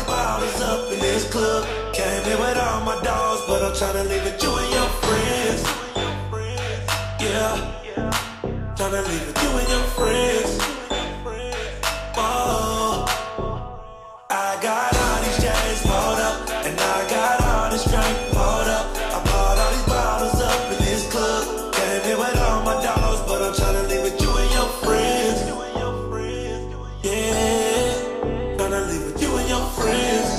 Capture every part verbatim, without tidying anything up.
bottles up in this club. Came here with all my dogs, but I'm tryna leave with you and your friends. Yeah, tryna leave with you and your friends. Oh, I got all these chains pulled up, and I got all this drink pulled up. I bought all these bottles up in this club. Came here with all my dogs, but I'm tryna leave with you and your friends. Yeah, tryna leave with you and your friends.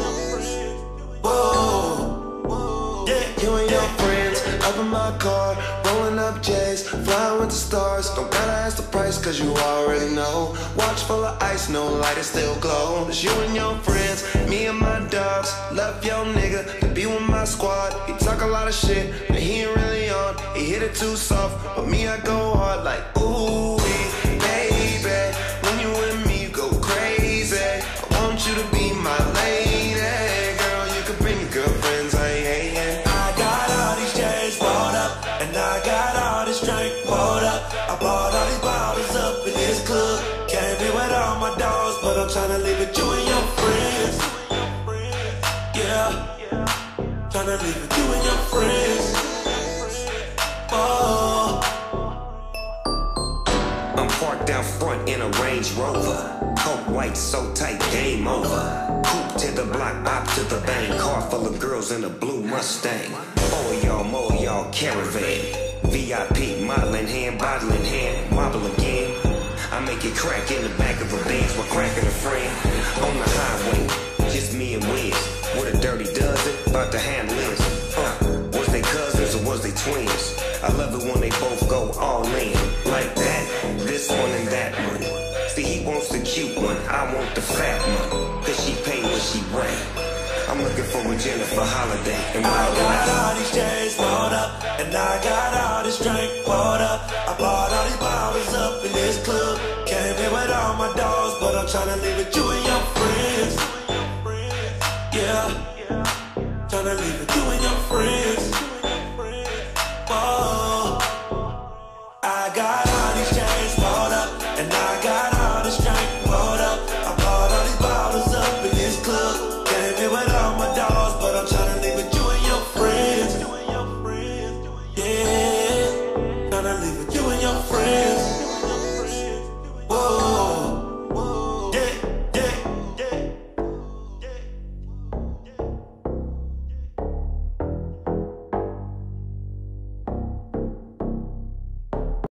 Whoa, yeah, You and your friends, up in my car, rolling up J's, flying with the stars. Don't gotta ask the price, cause you already know. Watch full of ice, no light, it still glow. It's you and your friends, me and my dogs. Love your nigga to be with my squad. He talk a lot of shit, but he ain't really on. He hit it too soft, but me I go hard like ooh, baby. When you with me, you go crazy. I want you to be my lady, girl. You can bring your girlfriends, I ain't hating. I got all these chains pulled up, and I got all this drink pulled up. I bought all these bottles up in this club. Came here with all my dogs, but I'm tryna leave with you and your friends. Yeah, tryna leave with you and your friends. Oh, I'm parked down front in a Range Rover. Coke white so tight, game over. Coupe to the block, bop to the bang. Car full of girls in a blue Mustang. Four of y'all, more of y'all, caravan. V I P, modeling hand, bottling hand, wobble again. I make it crack in the back of a Benz while cracking a friend. On the highway, just me and Wiz. With a dirty dozen, about to handle this. Uh, was they cousins or was they twins? I love it when they both go all in. Like that, this one and that one. See, he wants the cute one, I want the fat one. Cause she pay what she weigh. I'm looking for a Jennifer Holiday in my I got life. all these chains pulled up, and I got all this drink pulled up. I bought all these bottles up in this club. Came here with all my dogs, but I'm tryna leave with you and your friends. Yeah, tryna leave with you and your